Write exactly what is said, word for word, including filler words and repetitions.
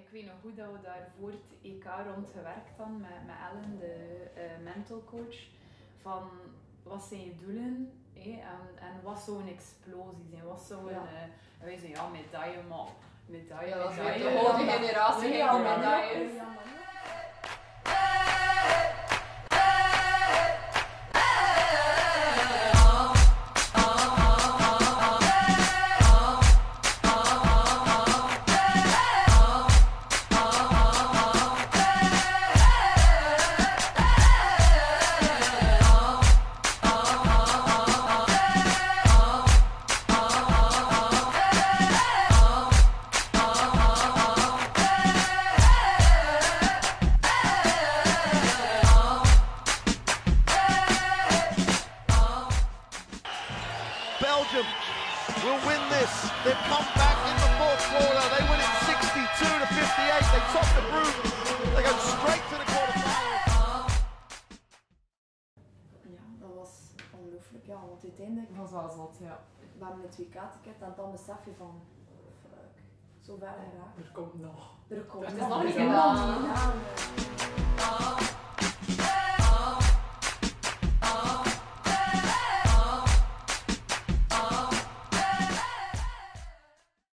ik weet nog goed dat we daar voor het E K rond gewerkt hadden met, met Ellen, de uh, mental coach. Van wat zijn je doelen eh, en, en wat zou een explosie zijn? Wat zou een. Ja. Uh, en wij zeiden ja, medaille, maar medaille. Ja, dat is medaille. de volgende generatie ja, geen medailles. Belgium will win this. They've come back in the fourth quarter. They win it sixty-two to fifty-eight. They top the group. They go straight to the quarterfinals. Ja, dat was ongelooflijk. Ja, want uiteindelijk Dat was wel zot, ja. we hebben het W K-ticket en dan besef je van, fuck, zo ver geraakt. Er komt nog. Er komt Het is nog nog niet een gedaan. gedaan.